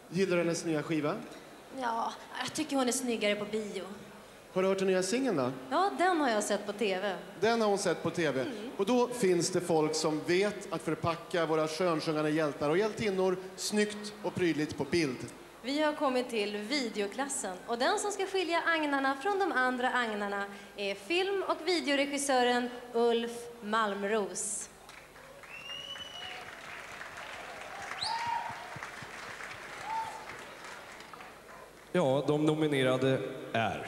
Gillar du hennes nya skiva? Ja, jag tycker hon är snyggare på bio. Har du hört den nya singeln då? Ja, den har jag sett på tv. Den har hon sett på tv. Och då finns det folk som vet att förpacka våra skönsjungande hjältar och hjältinnor snyggt och prydligt på bild. Vi har kommit till videoklassen och den som ska skilja agnarna från de andra agnarna är film- och videoregissören Ulf Malmros. Ja, de nominerade är...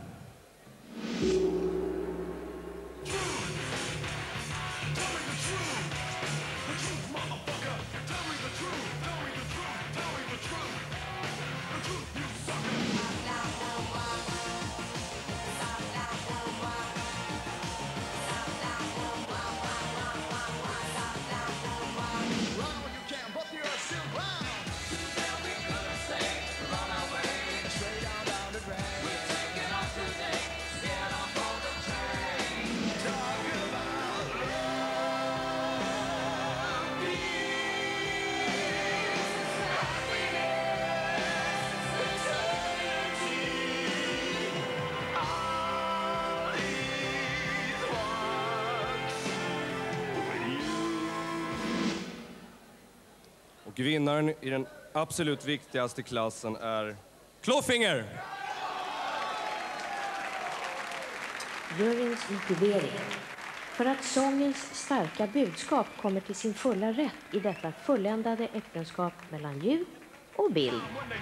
Och vinnaren i den absolut viktigaste klassen är Clawfinger! Juryns motivering. För att sångens starka budskap kommer till sin fulla rätt i detta fulländade äktenskap mellan ljud och bild.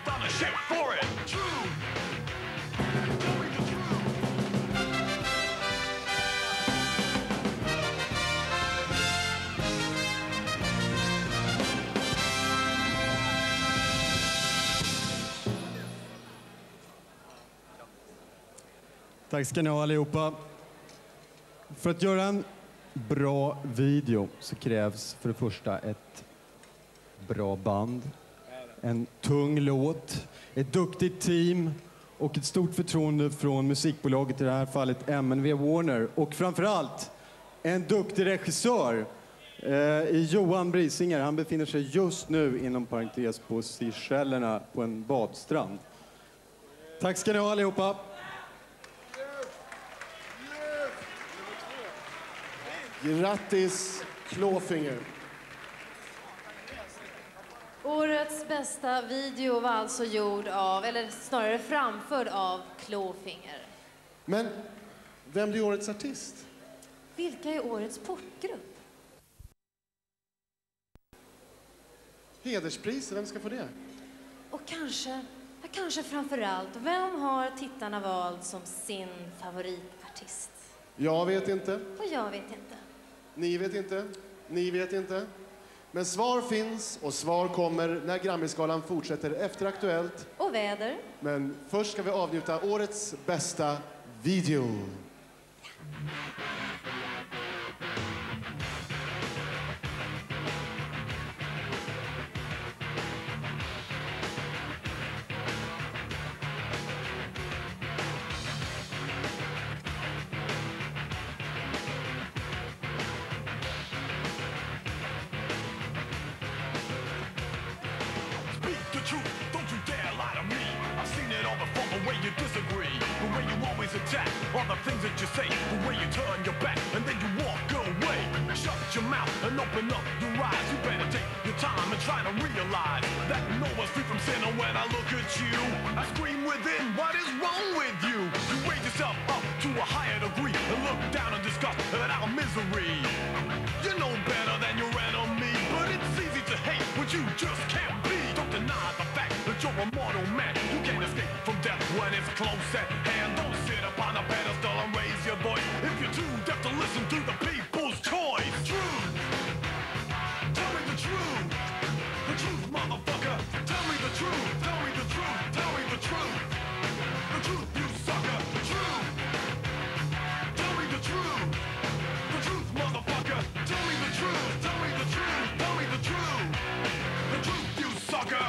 Tack ska ni ha allihopa. För att göra en bra video så krävs för det första ett bra band, en tung låt, ett duktigt team och ett stort förtroende från musikbolaget, i det här fallet MNV Warner. Och framförallt en duktig regissör i Johan Brisinger. Han befinner sig just nu inom parentes på Seychellerna på en badstrand. Tack ska ni ha allihopa. Grattis, Clawfinger. Årets bästa video var alltså gjord av, eller snarare framförd av Clawfinger. Men vem blir årets artist? Vilka är årets popgrupp? Hederspris, vem ska få det? Och kanske framförallt, vem har tittarna valt som sin favoritartist? Jag vet inte. Och jag vet inte. Ni vet inte. Ni vet inte. Men svar finns och svar kommer när Grammisgalan fortsätter efter Aktuellt. Och väder. Men först ska vi avnjuta årets bästa video. All the things that you say, the way you turn your back and then you walk away. Shut your mouth and open up your eyes. You better take your time and try to realize that no one's free from sin. And when I look at you, I scream within, what is wrong with you? You raise yourself up to a higher degree and look down and discuss at our misery. You know better than your enemy, but it's easy to hate what you just can't be. Don't deny the fact that you're a mortal man. You can't escape from death when it's close at hand. Don't sit up on a pedestal and raise your voice if you're too deaf to listen to the people's choice. Truth. Tell me the truth. The truth, motherfucker. Tell me the truth. Tell me the truth. Tell me the truth. The truth, you sucker. The truth. Tell me the truth. The truth, motherfucker. Tell me the truth. Tell me the truth. Tell me the truth. The truth, you sucker.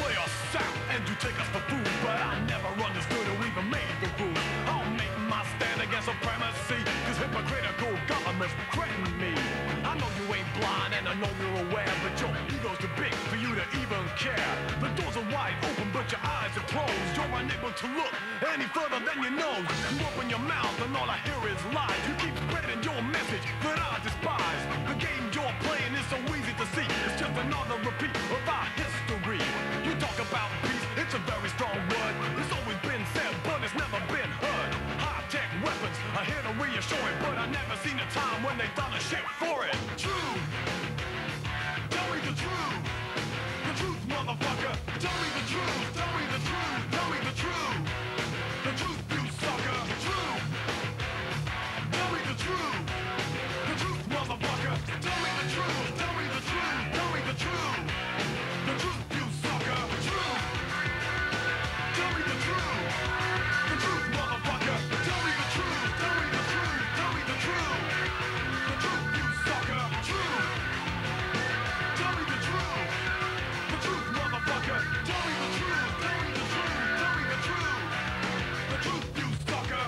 You take us for food, but I never understood or even made the rules. I'll make my stand. to look any further than your nose. You open your mouth and all I hear is lies. You keep spreading your message that I despise. The game you're playing is so easy to see. It's just another repeat of our history. You talk about peace, it's a very strong word. It's always been said, but it's never been heard. High-tech weapons are here to reassure it, but I've never seen a time when they've done a shit for it. True. Tell me the truth. The truth, motherfucker. Tell me the truth. Tell me the truth. Tell me the truth. The truth, you sucker. True. Tell me the truth. The truth, motherfucker. Tell me the truth. Tell me the truth. Tell me the truth. The truth, you sucker. True. Tell me the truth. The truth, motherfucker. Tell me the truth. Tell me the truth. Tell me the truth. The truth, you sucker. True. Tell me the truth. The truth, motherfucker. Tell me the truth. Tell me the truth. Tell me the truth. The truth, you sucker.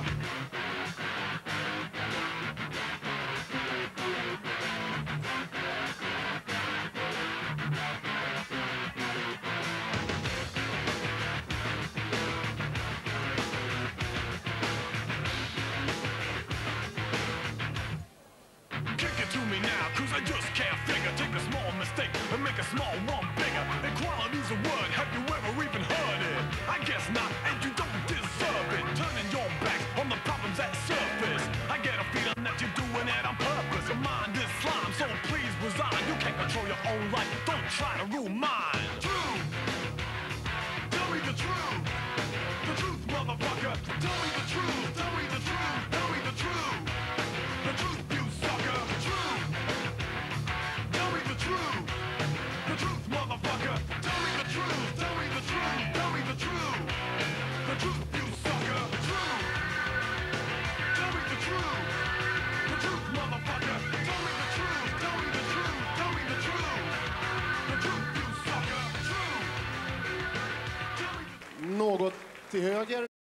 Kick it to me now, cause I just can't figure. Take a small mistake and make a small one bigger. Equality's a word, have you ever even heard it? I guess not, and you don't deserve it. Turning your back on the problems that surface. I get a feeling that you're doing it on purpose. Your mind is slime, so please resign. You can't control your own life, don't try to rule mine. True. Tell me the truth. The truth, motherfucker. Tell me the truth. Tell me the truth. Tell me the truth. The truth, you sucker. True. Tell me the truth. The truth, motherfucker. Tell me the truth. Tell me the truth. Tell me the truth. The truth, you sucker. True. Tell me the truth. The truth, motherfucker. Tell me the truth. Tell me the truth. Tell me the truth. The truth, you sucker. True. Tell me the Något till höger.